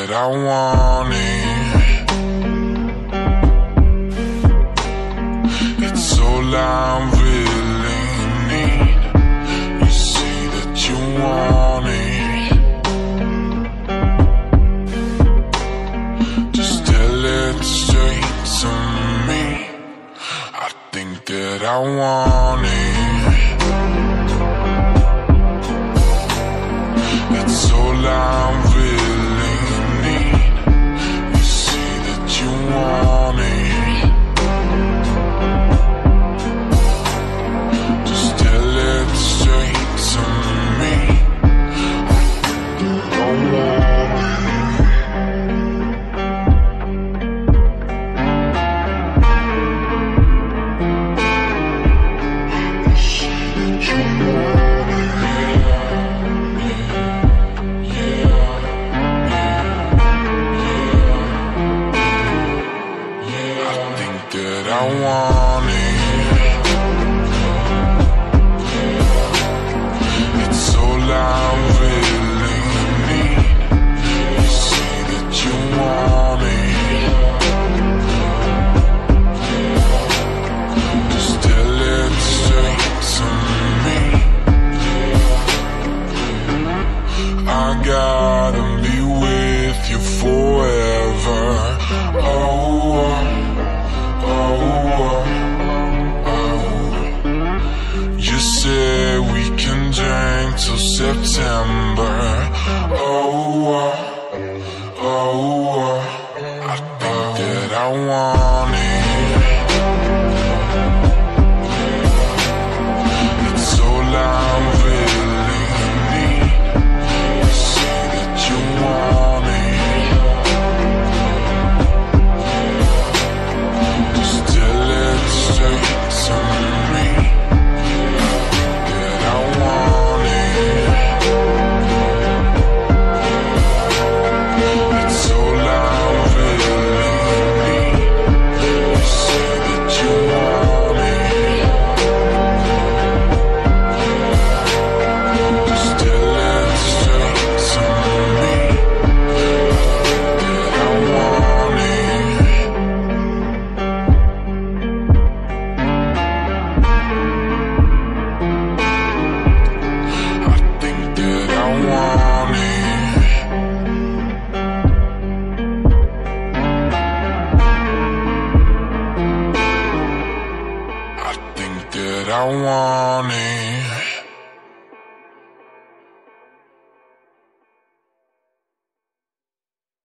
that I want it. It's all I really need. You say that you want it. Just tell it straight to me. I think that I want it. It's all I really need. You say that you want it. Just tell it straight to me. I want it. You say that you want it. That I want it. It's all I really need. You say that you want it. Just tell it straight to me. I gotta be with you forever. You say we can drink till September. I think that I want it. It's all I really need. You say that you want it. Just tell it straight to me. I want it.